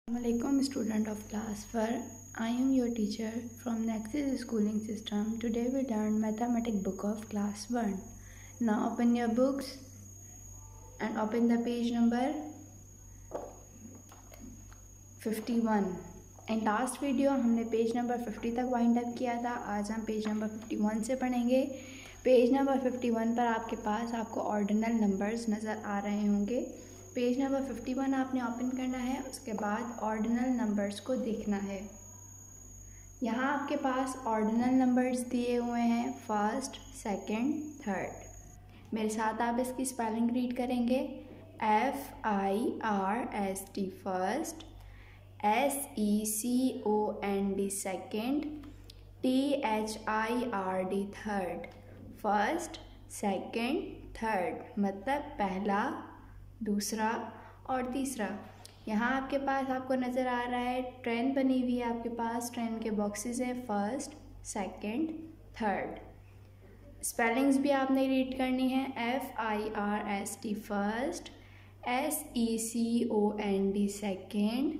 Assalamualaikum student of class 4. I am your teacher from Nexus schooling system. Today we learn mathematics book of class 1. Now open your books and open the page number 51. In last video हमने page number 50 तक wind up किया था. आज हम page number 51 से पढ़ेंगे. Page number 51 पर आपके पास आपको ऑर्डिनल नंबर्स नज़र आ रहे होंगे. पेज नंबर 51 आपने ओपन करना है. उसके बाद ऑर्डिनल नंबर्स को देखना है. यहाँ आपके पास ऑर्डिनल नंबर्स दिए हुए हैं फर्स्ट, सेकंड, थर्ड. मेरे साथ आप इसकी स्पेलिंग रीड करेंगे. FIRST first, SECOND second, THIRD third. First, second, third मतलब पहला, दूसरा और तीसरा. यहाँ आपके पास आपको नज़र आ रहा है ट्रेन बनी हुई है. आपके पास ट्रेन के बॉक्सेस हैं फर्स्ट, सेकंड, थर्ड. स्पेलिंग्स भी आपने रीड करनी है. FIRST first, SECOND second,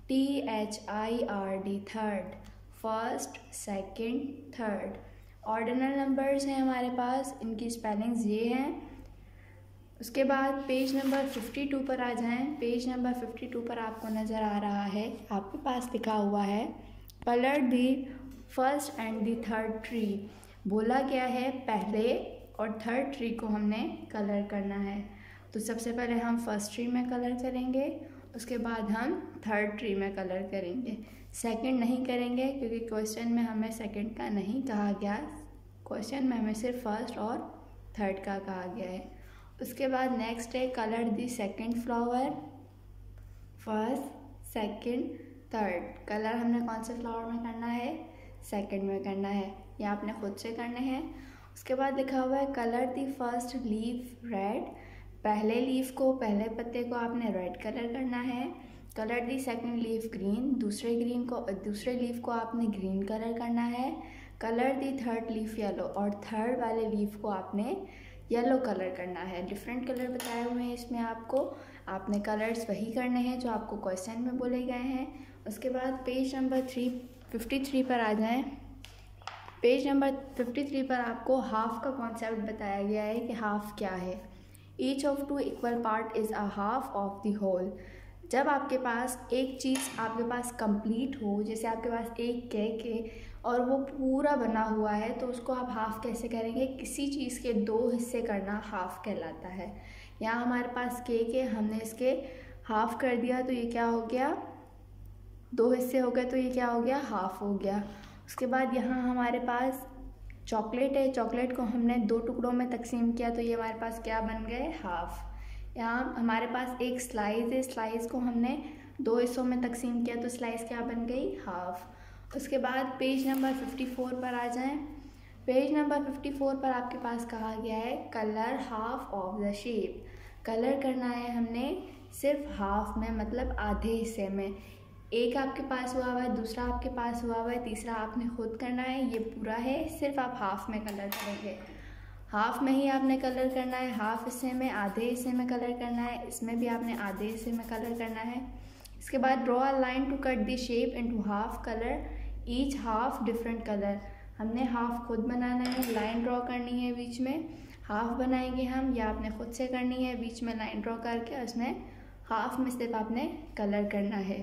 THIRD third. First, second, third ordinal numbers हैं हमारे पास. इनकी स्पेलिंग्स ये हैं. उसके बाद पेज नंबर 52 पर आ जाएं. पेज नंबर 52 पर आपको नज़र आ रहा है, आपके पास लिखा हुआ है colour the first and the third tree. बोला गया है पहले और थर्ड ट्री को हमने कलर करना है. तो सबसे पहले हम फर्स्ट ट्री में कलर करेंगे, उसके बाद हम थर्ड ट्री में कलर करेंगे. सेकंड नहीं करेंगे क्योंकि क्वेश्चन में हमें सेकंड का नहीं कहा गया. क्वेश्चन में हमें सिर्फ फर्स्ट और थर्ड का कहा गया है. उसके बाद नेक्स्ट है colour the second flower. First, second, third. Colour हमने कौन से फ्लावर में करना है? सेकंड में करना है. ये आपने खुद से करने हैं. उसके बाद लिखा हुआ है colour the first leaf red. पहले लीफ को, पहले पत्ते को आपने रेड कलर करना है. Colour the second leaf green. दूसरे लीफ को आपने ग्रीन कलर करना है. Colour the third leaf yellow और थर्ड वाले लीफ को आपने येलो कलर करना है. डिफरेंट कलर बताए हुए हैं इसमें आपको. आपने कलर्स वही करने हैं जो आपको क्वेश्चन में बोले गए हैं. उसके बाद पेज नंबर 53 पर आ जाएं. पेज नंबर 53 पर आपको हाफ का कॉन्सेप्ट बताया गया है कि हाफ क्या है. Each of two equal part is a half of the whole. जब आपके पास एक चीज़ आपके पास कंप्लीट हो, जैसे आपके पास एक केक है और वो पूरा बना हुआ है, तो उसको आप हाफ़ कैसे करेंगे? किसी चीज़ के दो हिस्से करना हाफ़ कहलाता है. यहाँ हमारे पास केक है, हमने इसके हाफ़ कर दिया तो ये क्या हो गया? दो हिस्से हो गए तो ये क्या हो गया? हाफ़ हो गया. उसके बाद यहाँ हमारे पास चॉकलेट है. चॉकलेट को हमने दो टुकड़ों में तकसीम किया तो ये हमारे पास क्या बन गए? हाफ़. यहाँ हमारे पास एक स्लाइस है. स्लाइस को हमने दो हिस्सों में तकसीम किया तो स्लाइस क्या बन गई? हाफ़. उसके बाद पेज नंबर 54 पर आ जाएं. पेज नंबर 54 पर आपके पास कहा गया है colour half of the shape. Colour करना है हमने सिर्फ हाफ में, मतलब आधे हिस्से में. एक आपके पास हुआ है, दूसरा आपके पास हुआ है, तीसरा आपने खुद करना है. ये पूरा है, सिर्फ आप हाफ में कलर करेंगे. हाफ में ही आपने कलर करना है. हाफ हिस्से में, आधे हिस्से में कलर करना है. इसमें भी आपने आधे हिस्से में कलर करना है. इसके बाद draw a line to cut the shape into half. Colour each half different colour. हमने हाफ खुद बनाना है, लाइन ड्रॉ करनी है, बीच में हाफ बनाएंगे हम, या आपने खुद से करनी है. बीच में लाइन ड्रॉ करके उसमें हाफ में सिर्फ आपने कलर करना है.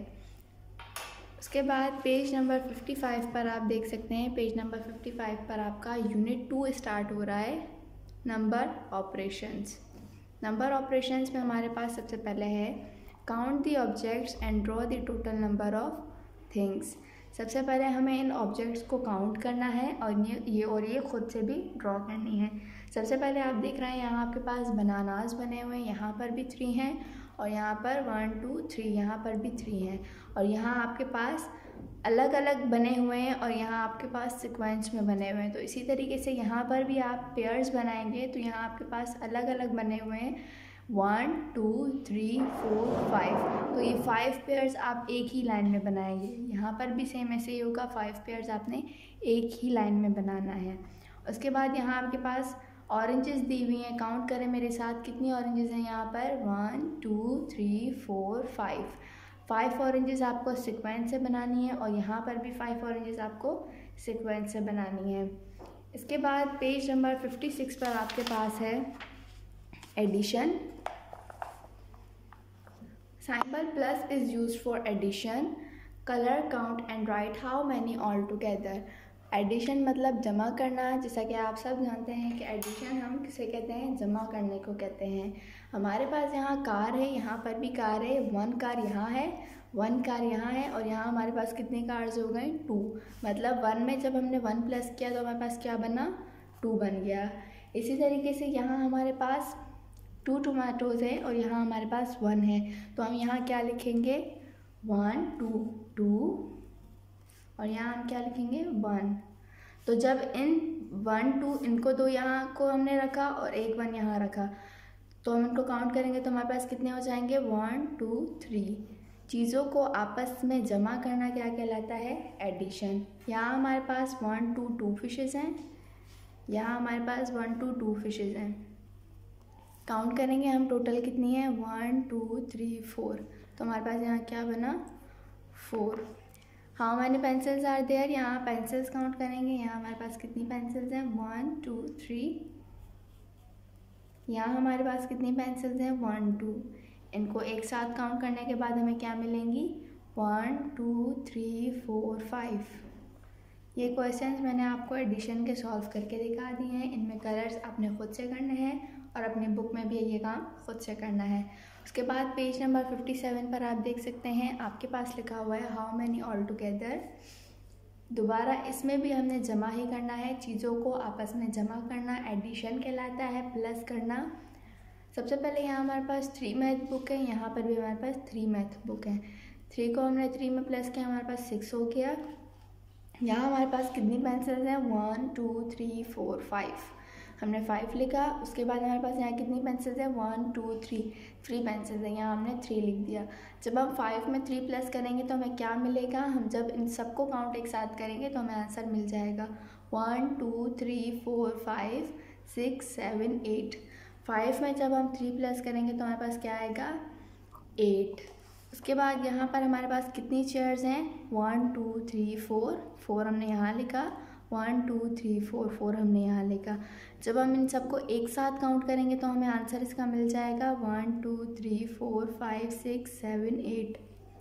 उसके बाद पेज नंबर 55 पर आप देख सकते हैं. पेज नंबर 55 पर आपका यूनिट 2 स्टार्ट हो रहा है, नंबर ऑपरेशंस. नंबर ऑपरेशंस में हमारे पास सबसे पहले है count the objects and draw the total number of things. सबसे पहले हमें इन ऑब्जेक्ट्स को काउंट करना है और ये खुद से भी ड्रॉ करनी है. सबसे पहले आप देख रहे हैं यहाँ आपके पास बनानास बने हुए हैं. यहाँ पर भी 3 हैं और यहाँ पर 1 2 3 यहाँ पर भी 3 हैं. और यहाँ आपके पास अलग अलग बने हुए हैं और यहाँ आपके पास सीक्वेंस में बने हुए हैं. तो इसी तरीके से यहाँ पर भी आप पेयर्स बनाएंगे तो यहाँ आपके पास अलग अलग बने हुए हैं 1 2 3 4 5. तो ये 5 पेयर्स आप एक ही लाइन में बनाएंगे. यहाँ पर भी सेम ऐसे ही होगा, 5 पेयर्स आपने एक ही लाइन में बनाना है. उसके बाद यहाँ आपके पास ऑरेंजेस दी हुई हैं. काउंट करें मेरे साथ, कितनी ऑरेंजेस हैं यहाँ पर? 1 2 3 4 5. 5 ऑरेंजेस आपको सीक्वेंस से बनानी है और यहाँ पर भी 5 ऑरेंजेस आपको सीक्वेंस से बनानी है। इसके बाद पेज नंबर 56 पर आपके पास है addition. Symbol plus is used for addition, colour, count and write how many all together. Addition मतलब जमा करना, जैसा कि आप सब जानते हैं कि एडिशन हम किसे कहते हैं, जमा करने को कहते हैं। हमारे पास यहाँ कार है, यहाँ पर भी कार है, 1 कार यहाँ है, 1 कार यहाँ है और यहाँ हमारे पास कितने कार्स हो गए, 2। मतलब 1 में जब हमने 1 प्लस किया तो हमारे पास क्या बना, 2 बन गया। इसी तरीके से यहाँ हमारे पास 2 टोमेटोज़ है और यहाँ हमारे पास 1 है, तो हम यहाँ क्या लिखेंगे, 1 2 2 और यहाँ हम क्या लिखेंगे, 1। तो जब इन 1 2 इनको 2 यहाँ को हमने रखा और 1 1 यहाँ रखा, तो हम इनको काउंट करेंगे तो हमारे पास कितने हो जाएंगे, 1 2 3। चीज़ों को आपस में जमा करना क्या कहलाता है, एडिशन। यहाँ हमारे पास 1 2 2 फिशेज़ हैं, यहाँ हमारे पास 1 2 2 फिशेज़ हैं। काउंट करेंगे हम टोटल कितनी है, 1 2 3 4, तो हमारे पास यहाँ क्या बना, 4। How many pencils are there, यहाँ पेंसिल्स काउंट करेंगे, यहाँ हमारे पास कितनी पेंसिल्स हैं, 1 2 3। यहाँ हमारे पास कितनी पेंसिल्स हैं, 1 2। इनको एक साथ काउंट करने के बाद हमें क्या मिलेंगी, 1 2 3 4 5। ये क्वेश्चंस मैंने आपको एडिशन के सॉल्व करके दिखा दिए हैं। इनमें कलर्स आपने खुद से करने हैं और अपनी बुक में भी ये काम खुद से करना है। उसके बाद पेज नंबर 57 पर आप देख सकते हैं, आपके पास लिखा हुआ है हाउ मैनी ऑल टुगेदर। दोबारा इसमें भी हमने जमा ही करना है, चीज़ों को आपस में जमा करना एडिशन कहलाता है, प्लस करना। सबसे पहले यहाँ हमारे पास 3 मैथ बुक है, यहाँ पर भी हमारे पास 3 मैथ बुक है। 3 को हमने 3 में प्लस किया, हमारे पास 6 हो गया। यहाँ हमारे पास कितनी पेंसिल्स हैं, 1 2 3 4 5, हमने 5 लिखा। उसके बाद हमारे पास यहाँ कितनी पेंसिल्स हैं, 1 2 3 पेंसिल्स हैं, यहाँ हमने 3 लिख दिया। जब हम 5 में 3 प्लस करेंगे तो हमें क्या मिलेगा, हम जब इन सबको काउंट एक साथ करेंगे तो हमें आंसर मिल जाएगा 1 2 3 4 5 6 7 8। 5 में जब हम 3 प्लस करेंगे तो हमारे पास क्या आएगा, 8। उसके बाद यहाँ पर हमारे पास कितनी चेयर्स हैं, 1 2 3 4 हमने यहाँ लिखा, 1 2 3 4 हमने यहाँ लिखा। जब हम इन सबको एक साथ काउंट करेंगे तो हमें आंसर इसका मिल जाएगा 1 2 3 4 5 6 7 8।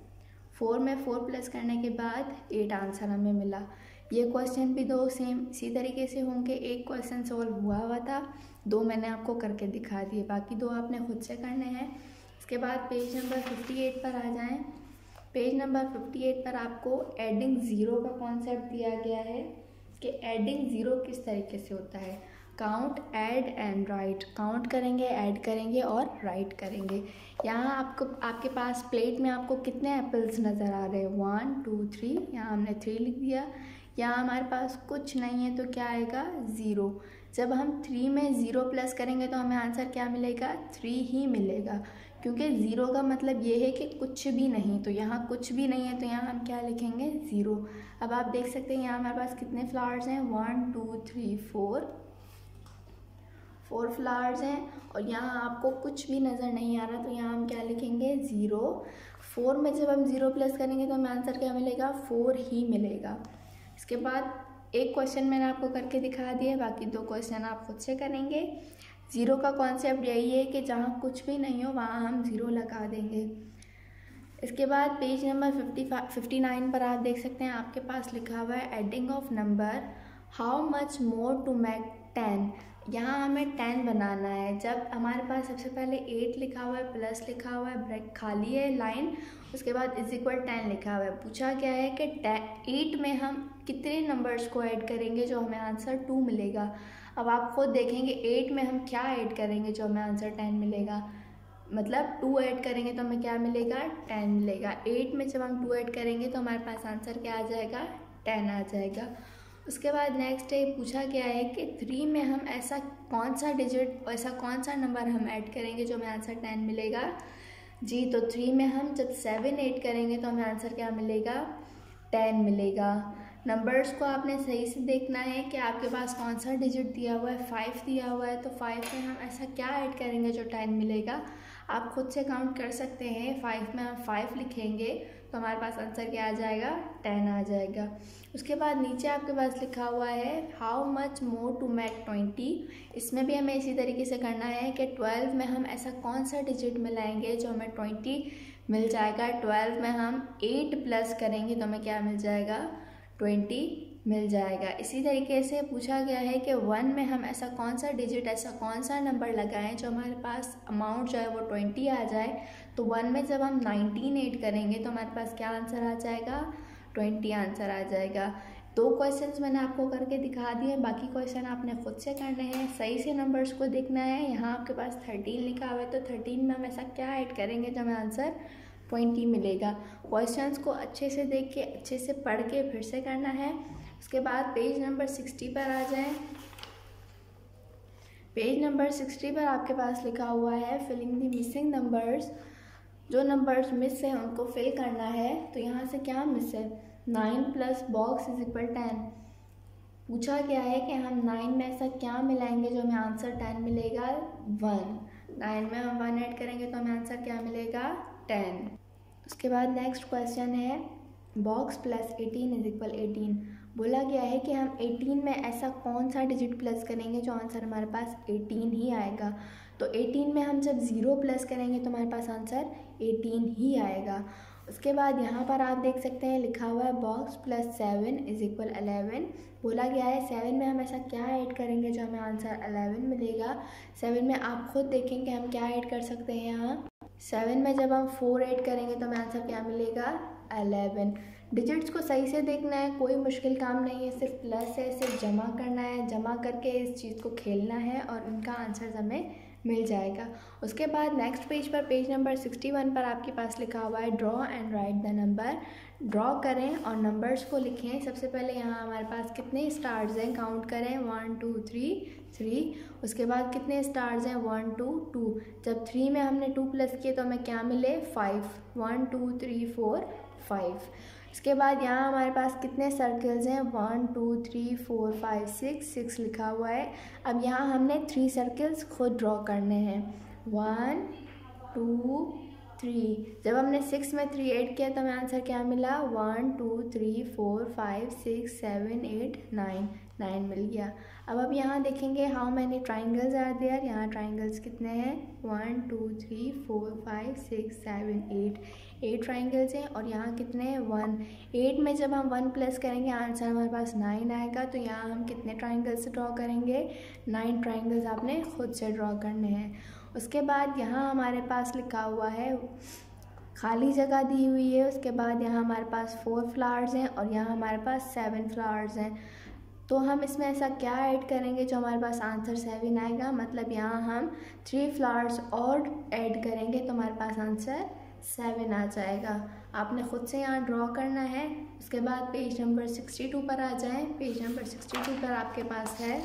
4 में 4 प्लस करने के बाद 8 आंसर हमें मिला। ये क्वेश्चन भी 2 सेम इसी तरीके से होंगे। एक क्वेश्चन सॉल्व हुआ था, 2 मैंने आपको करके दिखा दिए, बाकी 2 आपने खुद से करने हैं। इसके बाद पेज नंबर 58 पर आ जाएं। पेज नंबर 58 पर आपको एडिंग ज़ीरो का कॉन्सेप्ट दिया गया है कि एडिंग ज़ीरो किस तरीके से होता है। Count, add and write. Count करेंगे, ऐड करेंगे और राइट करेंगे। यहाँ आपके पास प्लेट में आपको कितने एप्पल्स नज़र आ रहे हैं, 1 2 3, यहाँ हमने 3 लिख दिया। यहाँ हमारे पास कुछ नहीं है तो क्या आएगा, 0। जब हम 3 में 0 प्लस करेंगे तो हमें आंसर क्या मिलेगा, 3 ही मिलेगा, क्योंकि 0 का मतलब ये है कि कुछ भी नहीं। तो यहाँ कुछ भी नहीं है तो यहाँ हम क्या लिखेंगे, 0। अब आप देख सकते हैं यहाँ हमारे पास कितने फ्लावर्स हैं, 1 2 3 4 फ्लावर्स हैं और यहाँ आपको कुछ भी नज़र नहीं आ रहा तो यहाँ हम क्या लिखेंगे, 0। 4 में जब हम 0 प्लस करेंगे तो हमें आंसर क्या मिलेगा, 4 ही मिलेगा। इसके बाद एक क्वेश्चन मैंने आपको करके दिखा दिया, बाकी 2 क्वेश्चन आप खुद से करेंगे। 0 का कॉन्सेप्ट यही है कि जहाँ कुछ भी नहीं हो वहाँ हम 0 लगा देंगे। इसके बाद पेज नंबर 59 पर आप देख सकते हैं, आपके पास लिखा हुआ है adding of number, how much more to make 10। यहाँ हमें 10 बनाना है। जब हमारे पास सबसे पहले 8 लिखा हुआ है, प्लस लिखा हुआ है, ब्रेक खाली है लाइन, उसके बाद इज इक्वल 10 लिखा हुआ है। पूछा गया है कि 8 में हम कितने नंबर्स को ऐड करेंगे जो हमें आंसर 2 मिलेगा। अब आप खुद देखेंगे 8 में हम क्या ऐड करेंगे जो हमें आंसर 10 मिलेगा, मतलब 2 ऐड करेंगे तो हमें क्या मिलेगा, 10 मिलेगा। 8 में जब हम 2 ऐड करेंगे तो हमारे पास आंसर क्या आ जाएगा, 10 आ जाएगा। उसके बाद नेक्स्ट है, पूछा गया है कि 3 में हम ऐसा कौन सा डिजिट, ऐसा कौन सा नंबर हम ऐड करेंगे जो हमें आंसर 10 मिलेगा जी। तो 3 में हम जब 7 ऐड करेंगे तो हमें आंसर क्या मिलेगा, 10 मिलेगा। नंबर्स को आपने सही से देखना है कि आपके पास कौन सा डिजिट दिया हुआ है। 5 दिया हुआ है तो 5 में हम ऐसा क्या ऐड करेंगे जो 10 मिलेगा। आप खुद से काउंट कर सकते हैं। 5 में हम 5 लिखेंगे तो हमारे पास आंसर क्या आ जाएगा, 10 आ जाएगा। उसके बाद नीचे आपके पास लिखा हुआ है how much more to make 20। इसमें भी हमें इसी तरीके से करना है कि 12 में हम ऐसा कौन सा डिजिट मिलाएंगे जो हमें 20 मिल जाएगा। 12 में हम 8 प्लस करेंगे तो हमें क्या मिल जाएगा, 20 मिल जाएगा। इसी तरीके से पूछा गया है कि 1 में हम ऐसा कौन सा डिजिट, ऐसा कौन सा नंबर लगाएं जो हमारे पास अमाउंट जो है वो 20 आ जाए। तो 1 में जब हम 19 ऐड करेंगे तो हमारे पास क्या आंसर आ जाएगा, 20 आंसर आ जाएगा। 2 क्वेश्चंस मैंने आपको करके दिखा दिए, बाकी क्वेश्चन आपने खुद से करने हैं। सही से नंबर्स को देखना है। यहाँ आपके पास 13 लिखा हुआ है तो 13 में हम ऐसा क्या ऐड करेंगे जो हमें आंसर 20 मिलेगा। क्वेश्चंस को अच्छे से देख के, अच्छे से पढ़ के फिर से करना है। उसके बाद पेज नंबर 60 पर आ जाएं। पेज नंबर 60 पर आपके पास लिखा हुआ है फिलिंग द मिसिंग नंबर्स। जो नंबर्स मिस हैं उनको फिल करना है। तो यहाँ से क्या मिस है, 9 प्लस बॉक्स इज इक्वल 10। पूछा गया है कि हम 9 में ऐसा क्या मिलाएंगे जो हमें आंसर 10 मिलेगा, 1। 9 में हम 1 ऐड करेंगे तो हमें आंसर क्या मिलेगा, 10। उसके बाद नेक्स्ट क्वेश्चन है बॉक्स प्लस 18 इज इक्वल 18। बोला गया है कि हम 18 में ऐसा कौन सा डिजिट प्लस करेंगे जो आंसर हमारे पास 18 ही आएगा। तो 18 में हम जब 0 प्लस करेंगे तो हमारे पास आंसर 18 ही आएगा। उसके बाद यहाँ पर आप देख सकते हैं लिखा हुआ है बॉक्स प्लस 7 इज इक्वल 11। बोला गया है 7 में हम ऐसा क्या ऐड करेंगे जो हमें आंसर 11 मिलेगा। 7 में आप खुद देखेंगे हम क्या ऐड कर सकते हैं। यहाँ 7 में जब हम 4 ऐड करेंगे तो हमें आंसर क्या मिलेगा, 11। डिजिट्स को सही से देखना है, कोई मुश्किल काम नहीं है, सिर्फ प्लस है, सिर्फ जमा करना है, जमा करके इस चीज़ को खेलना है और उनका आंसर हमें मिल जाएगा। उसके बाद नेक्स्ट पेज पर पेज नंबर 61 पर आपके पास लिखा हुआ है draw and write the number. ड्रॉ करें और नंबर्स को लिखें। सबसे पहले यहाँ हमारे पास कितने स्टार्स हैं, काउंट करें, 1 2 3 3। उसके बाद कितने स्टार्स हैं, 1 2 2। जब 3 में हमने 2 प्लस किए तो हमें क्या मिले, 5। 1 2 3 4 5। इसके बाद यहाँ हमारे पास कितने सर्कल्स हैं, 1 2 3 4 5 6 लिखा हुआ है। अब यहाँ हमने 3 सर्कल्स खुद ड्रॉ करने हैं, 1 2 3। जब हमने 6 में 3 ऐड किया तो हमें आंसर क्या मिला, 1 2 3 4 5 6 7 8 9 मिल गया। अब यहाँ देखेंगे how many triangles are there. यहाँ ट्राइंगल्स कितने हैं, 1 2 3 4 5 6 7 8 ट्राइंगल्स हैं। और यहाँ कितने हैं, 1। 8 में जब हम 1 प्लस करेंगे आंसर हमारे पास 9 आएगा। तो यहाँ हम कितने ट्राइंगल्स ड्रॉ करेंगे, 9 ट्राइंगल्स आपने खुद से ड्रॉ करने हैं। उसके बाद यहाँ हमारे पास लिखा हुआ है खाली जगह दी हुई है। उसके बाद यहाँ हमारे पास 4 फ्लावर्स हैं और यहाँ हमारे पास 7 फ्लावर्स हैं। तो हम इसमें ऐसा क्या ऐड करेंगे जो हमारे पास आंसर 7 आएगा। मतलब यहाँ हम 3 फ्लावर्स और ऐड करेंगे तो हमारे पास आंसर 7 आ जाएगा। आपने खुद से यहाँ ड्रॉ करना है। उसके बाद पेज नंबर 62 पर आ जाएं। पेज नंबर 62 पर आपके पास है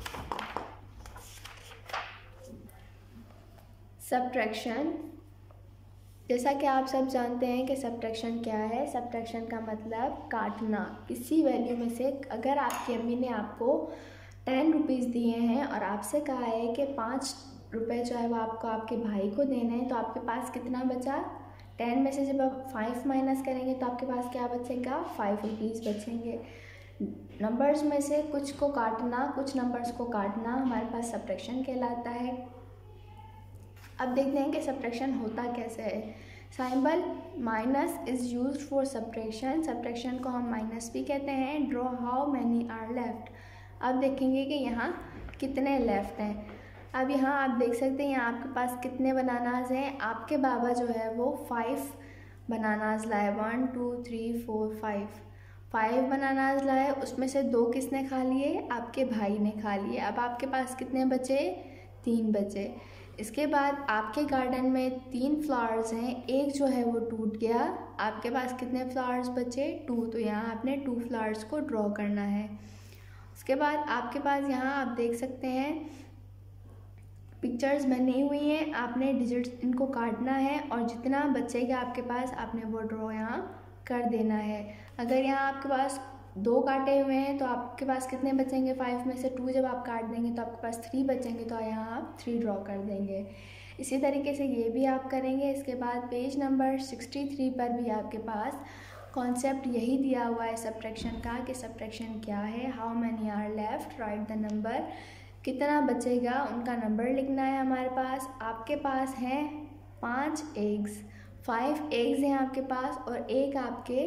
सब्ट्रैक्शन। जैसा कि आप सब जानते हैं कि सब्ट्रैक्शन क्या है। सब्ट्रैक्शन का मतलब काटना। किसी वैल्यू में से अगर आपकी अम्मी ने आपको 10 रुपीज़ दिए हैं और आपसे कहा है कि 5 रुपये जो है वो आपको आपके भाई को देने हैं, तो आपके पास कितना बचा, 10 में से जब आप 5 माइनस करेंगे तो आपके पास क्या बचेगा, 5 रुपीज़ बचेंगे। नंबर्स में से कुछ को काटना, कुछ नंबर्स को काटना हमारे पास सब्ट्रैक्शन कहलाता है। अब देखते हैं कि सब्ट्रैक्शन होता कैसे है। Symbol minus is used for subtraction. Subtraction को हम माइनस भी कहते हैं। Draw how many are left. अब देखेंगे कि यहाँ कितने लेफ्ट हैं। अब यहाँ आप देख सकते हैं यहाँ आपके पास कितने बनानाज हैं। आपके बाबा जो है वो 5 बनानाज लाए, 1 2 3 4 5 बनानाज लाए। उसमें से 2 किसने खा लिए, आपके भाई ने खा लिए। अब आपके पास कितने बचे, 3 बचे। इसके बाद आपके गार्डन में 3 फ्लावर्स हैं, एक जो है वो टूट गया। आपके पास कितने फ्लावर्स बचे, 2। तो यहाँ आपने 2 फ्लावर्स को ड्रॉ करना है। उसके बाद आपके पास यहाँ आप देख सकते हैं पिक्चर्स बनी हुई हैं। आपने डिजिट्स इनको काटना है और जितना बचेगा आपके पास आपने वो ड्रॉ यहाँ कर देना है। अगर यहाँ आपके पास 2 काटे हुए हैं तो आपके पास कितने बचेंगे, 5 में से 2 जब आप काट देंगे तो आपके पास 3 बचेंगे। तो यहाँ आप 3 ड्रॉ कर देंगे। इसी तरीके से ये भी आप करेंगे। इसके बाद पेज नंबर 63 पर भी आपके पास कॉन्सेप्ट यही दिया हुआ है सब्ट्रैक्शन का कि सब्ट्रैक्शन क्या है। How many are left, right the number, कितना बचेगा उनका नंबर लिखना है हमारे पास। आपके पास हैं 5 एग्स, 5 एग्स हैं आपके पास और एक आपके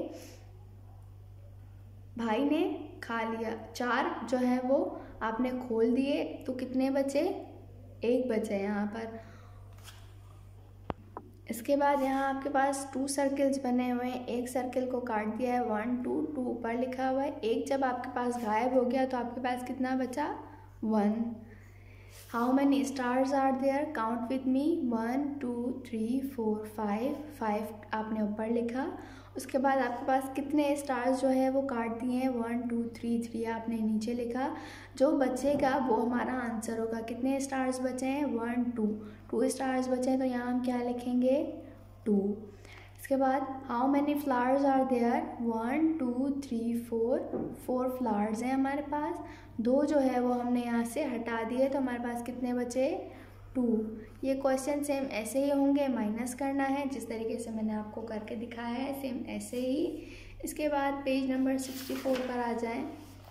भाई ने खा लिया। 4 जो है वो आपने खोल दिए, तो कितने बचे, 1 बचे यहाँ पर। इसके बाद यहाँ आपके पास 2 सर्कल्स बने हुए हैं, एक सर्कल को काट दिया है 1 2 2 ऊपर लिखा हुआ है। एक जब आपके पास गायब हो गया तो आपके पास कितना बचा, 1। How many stars are there, count with me, 1 2 3 4 5 आपने ऊपर लिखा। उसके बाद आपके पास कितने स्टार्स जो है वो काट दिए हैं, 1 2 3 आपने नीचे लिखा। जो बचेगा वो हमारा आंसर होगा। कितने स्टार्स बचे हैं, 1 2 स्टार्स बचे हैं, तो यहाँ हम क्या लिखेंगे, 2। इसके बाद how many flowers are there, 1 2 3 4 flowers हैं हमारे पास। 2 जो है वो हमने यहाँ से हटा दिए, तो हमारे पास कितने बचे, 2। ये क्वेश्चन सेम ऐसे ही होंगे, माइनस करना है जिस तरीके से मैंने आपको करके दिखाया है, सेम ऐसे ही। इसके बाद पेज नंबर 64 पर आ जाएं।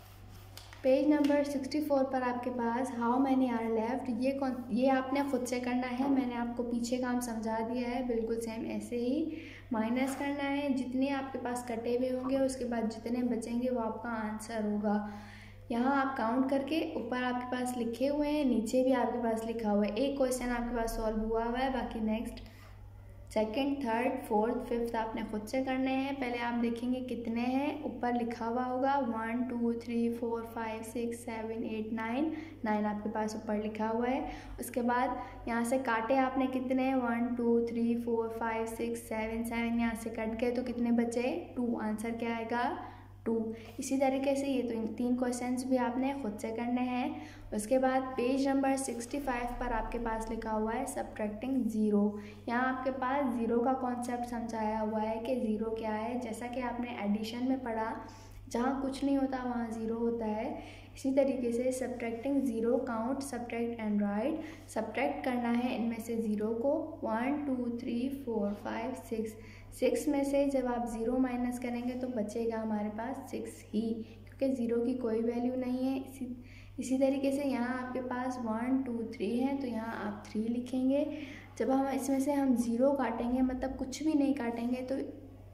पेज नंबर 64 पर आपके पास हाउ मैनी आर लेफ्ट, ये आपने खुद से करना है, मैंने आपको पीछे काम समझा दिया है, बिल्कुल सेम ऐसे ही माइनस करना है। जितने आपके पास कटे हुए होंगे उसके बाद जितने बचेंगे वो आपका आंसर होगा। यहाँ आप काउंट करके ऊपर आपके पास लिखे हुए हैं, नीचे भी आपके पास लिखा हुआ है। एक क्वेश्चन आपके पास सॉल्व हुआ है, बाकी next, second, third, fourth, fifth आपने खुद से करने हैं। पहले आप देखेंगे कितने हैं, ऊपर लिखा हुआ होगा 1 2 3 4 5 6 7 8 9 आपके पास ऊपर लिखा हुआ है। उसके बाद यहाँ से काटे आपने कितने, 1 2 3 4 5 6 7 यहाँ से कट गए तो कितने बचे, 2। आंसर क्या आएगा, 2। इसी तरीके से ये तो 3 क्वेश्चंस भी आपने खुद से करने हैं। उसके बाद पेज नंबर 65 पर आपके पास लिखा हुआ है सब्ट्रैक्टिंग 0। यहाँ आपके पास 0 का कॉन्सेप्ट समझाया हुआ है कि 0 क्या है। जैसा कि आपने एडिशन में पढ़ा, जहाँ कुछ नहीं होता वहाँ 0 होता है। इसी तरीके से subtracting 0, count, subtract and write. Subtract करना है इनमें से 0 को, 1 2 3 4 5 6 में से जब आप 0 माइनस करेंगे तो बचेगा हमारे पास 6 ही, क्योंकि 0 की कोई वैल्यू नहीं है। इसी तरीके से यहाँ आपके पास 1 2 3 है, तो यहाँ आप 3 लिखेंगे। जब हम इसमें से हम 0 काटेंगे, मतलब कुछ भी नहीं काटेंगे, तो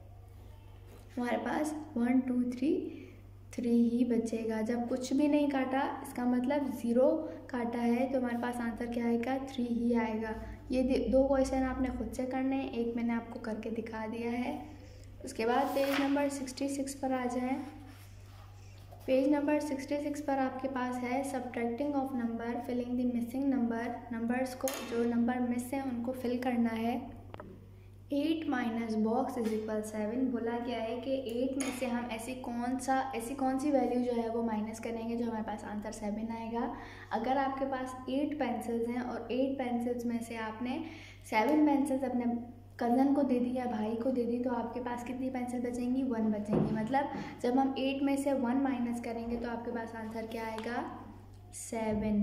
हमारे पास 1 2 3 ही बचेगा। जब कुछ भी नहीं काटा, इसका मतलब 0 काटा है, तो हमारे पास आंसर क्या आएगा, 3 ही आएगा। ये 2 क्वेश्चन आपने खुद से करने हैं, एक मैंने आपको करके दिखा दिया है। उसके बाद पेज नंबर 66 पर आ जाएं। पेज नंबर 66 पर आपके पास है subtracting of number, filling the missing number. Numbers को, जो नंबर मिस हैं उनको फिल करना है। 8 माइनस बॉक्स इज इक्वल 7। बोला गया है कि 8 में से हम ऐसी कौन सी वैल्यू जो है वो माइनस करेंगे जो हमारे पास आंसर 7 आएगा। अगर आपके पास 8 पेंसिल्स हैं और 8 पेंसिल्स में से आपने 7 पेंसिल्स अपने कज़न को दे दी या भाई को दे दी, तो आपके पास कितनी पेंसिल बचेंगी, 1 बचेंगी। मतलब जब हम 8 में से 1 माइनस करेंगे तो आपके पास आंसर क्या आएगा, 7।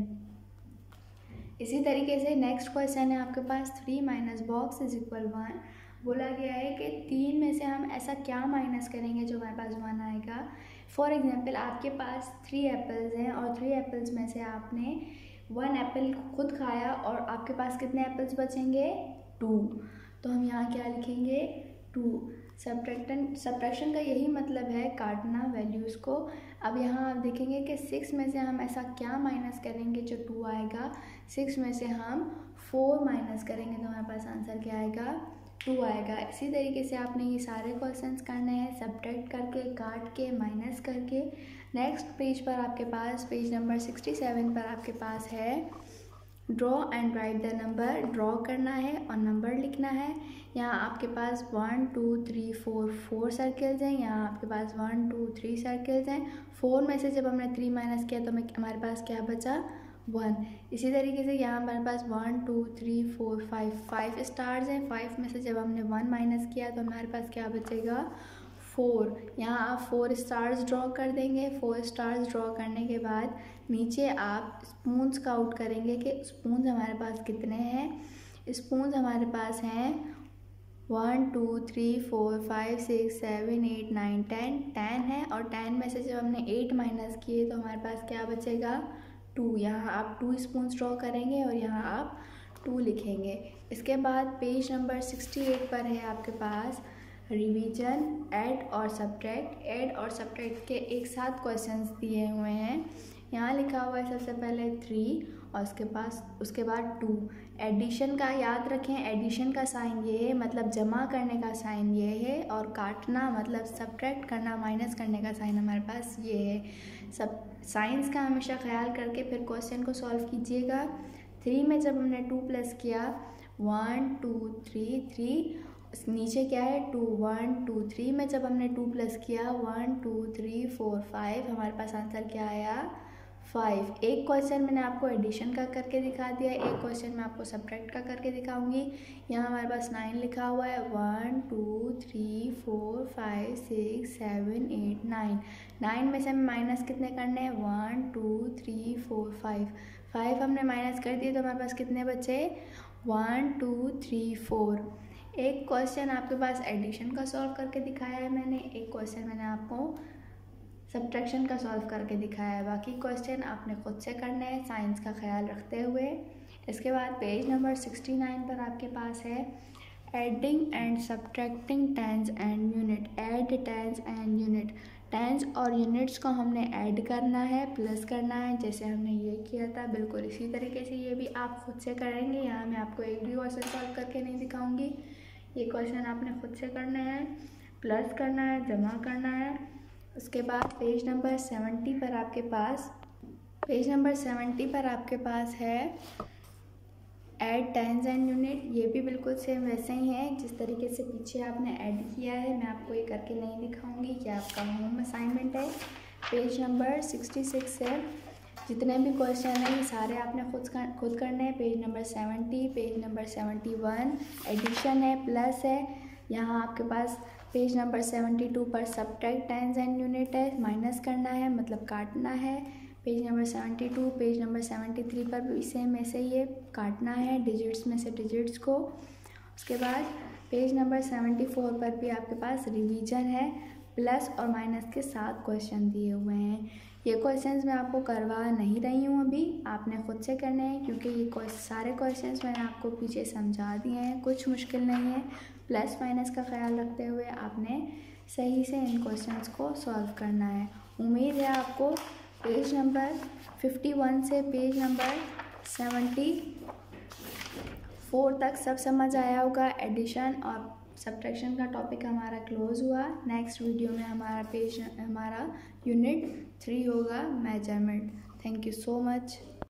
इसी तरीके से नेक्स्ट क्वेश्चन है आपके पास 3 माइनस बॉक्स इज इक्वल 1। बोला गया है कि 3 में से हम ऐसा क्या माइनस करेंगे जो हमारे पास 1 आएगा। फॉर एग्जांपल आपके पास 3 एप्पल्स हैं और 3 एप्पल्स में से आपने 1 एप्पल खुद खाया और आपके पास कितने एप्पल्स बचेंगे, 2। तो हम यहाँ क्या लिखेंगे, 2। सब्ट्रैक्शन का यही मतलब है, काटना वैल्यूज़ को। अब यहाँ आप देखेंगे कि 6 में से हम ऐसा क्या माइनस करेंगे जो 2 आएगा। 6 में से हम 4 माइनस करेंगे तो हमारे पास आंसर क्या आएगा, 2 आएगा। इसी तरीके से आपने ये सारे क्वेश्चंस करने हैं, सब्ट्रैक्ट करके, काट के, माइनस करके। नेक्स्ट पेज पर आपके पास, पेज नंबर 67 पर आपके पास है draw and write the number. ड्रॉ करना है और नंबर लिखना है। यहाँ आपके पास 1 2 3 4 सर्कल्स हैं। यहाँ आपके पास 1 2 3 सर्कल्स हैं। 4 में से जब हमने 3 माइनस किया तो हमारे पास क्या बचा, 1। इसी तरीके से यहाँ हमारे पास 1 2 3 4 5 स्टार्स हैं। 5 में से जब हमने 1 माइनस किया तो हमारे पास क्या बचेगा, 4। यहाँ आप 4 स्टार्स ड्रॉ कर देंगे। 4 स्टार्स ड्रॉ करने के बाद नीचे आप स्पून्स काउंट करेंगे कि स्पून्स हमारे पास कितने हैं। स्पून हमारे पास हैं 1 2 3 4 5 6 7 8 9 10 10 है, और 10 में से जब हमने 8 माइनस किए तो हमारे पास क्या बचेगा 2। यहाँ आप 2 स्पून ड्रॉ करेंगे और यहाँ आप 2 लिखेंगे। इसके बाद पेज नंबर 68 पर है आपके पास रिवीजन, ऐड और सब्ट्रैक्ट। ऐड और सब्ट्रैक्ट के एक साथ क्वेश्चंस दिए हुए हैं। यहाँ लिखा हुआ है सबसे पहले 3 और उसके बाद 2। एडिशन का याद रखें, एडिशन का साइन ये है, मतलब जमा करने का साइन ये है, और काटना मतलब सब्ट्रैक्ट करना, माइनस करने का साइन हमारे पास ये है। सब साइंस का हमेशा ख्याल करके फिर क्वेश्चन को सॉल्व कीजिएगा। 3 में जब हमने 2 प्लस किया 1 2 3 3, नीचे क्या है 2 1 2 3 में जब हमने 2 प्लस किया 1 2 3 4 5, हमारे पास आंसर क्या आया 5। एक क्वेश्चन मैंने आपको एडिशन का करके दिखा दिया, एक क्वेश्चन मैं आपको सब्ट्रैक्ट का करके दिखाऊंगी। यहाँ हमारे पास 9 लिखा हुआ है, 1 2 3 4 5 6 7 8 9। 9 में से हमें माइनस कितने करने हैं 1 2 3 4 5। 5 हमने माइनस कर दिए तो हमारे पास कितने बचे 1 2 3 4। एक क्वेश्चन आपके पास एडिशन का सॉल्व करके दिखाया है मैंने, एक क्वेश्चन मैंने आपको सब्ट्रैक्शन का सॉल्व करके दिखाया है। बाकी क्वेश्चन आपने खुद से करने हैं साइंस का ख्याल रखते हुए। इसके बाद पेज नंबर 69 पर आपके पास है adding and subtracting tens and unit. Add tens and unit, tens और यूनिट्स को हमने ऐड करना है, प्लस करना है, जैसे हमने ये किया था बिल्कुल इसी तरीके से ये भी आप खुद से करेंगे। यहाँ मैं आपको एक भी क्वेश्चन सॉल्व करके नहीं दिखाऊंगी, ये क्वेश्चन आपने खुद से करने हैं, प्लस करना है, जमा करना है। उसके बाद पेज नंबर 70 पर आपके पास है ऐड टेंस एंड यूनिट। ये भी बिल्कुल सेम वैसे ही है जिस तरीके से पीछे आपने ऐड किया है, मैं आपको ये करके नहीं दिखाऊंगी, कि आपका होम असाइनमेंट है। पेज नंबर 66 है, जितने भी क्वेश्चन हैं ये सारे आपने खुद करने हैं। Page number 70, page number 71 addition है, प्लस है। यहाँ आपके पास पेज नंबर 72 पर सब्ट्रैक्ट टेंस एंड यूनिट है, माइनस करना है मतलब काटना है। पेज नंबर 72, पेज नंबर 73 पर भी सेम ऐसे ही है, काटना है डिजिट्स में से डिजिट्स को। उसके बाद पेज नंबर 74 पर भी आपके पास रिवीजन है, प्लस और माइनस के 7 क्वेश्चन दिए हुए हैं। ये क्वेश्चंस मैं आपको करवा नहीं रही हूँ अभी, आपने खुद से करने हैं, क्योंकि ये सारे क्वेश्चंस मैंने आपको पीछे समझा दिए हैं, कुछ मुश्किल नहीं है। प्लस माइनस का ख्याल रखते हुए आपने सही से इन क्वेश्चंस को सॉल्व करना है। उम्मीद है आपको पेज नंबर 51 से पेज नंबर 74 तक सब समझ आया होगा। एडिशन और सब्ट्रैक्शन का टॉपिक हमारा क्लोज हुआ। नेक्स्ट वीडियो में हमारा यूनिट 3 होगा, measurement. Thank you so much.